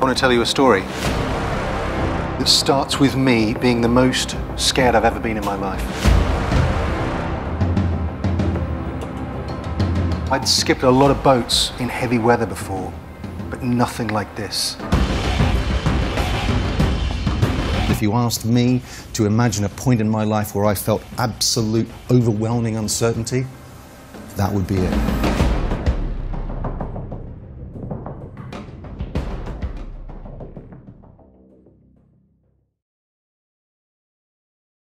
I want to tell you a story that starts with me being the most scared I've ever been in my life. I'd skipped a lot of boats in heavy weather before, but nothing like this. If you asked me to imagine a point in my life where I felt absolute, overwhelming uncertainty, that would be it.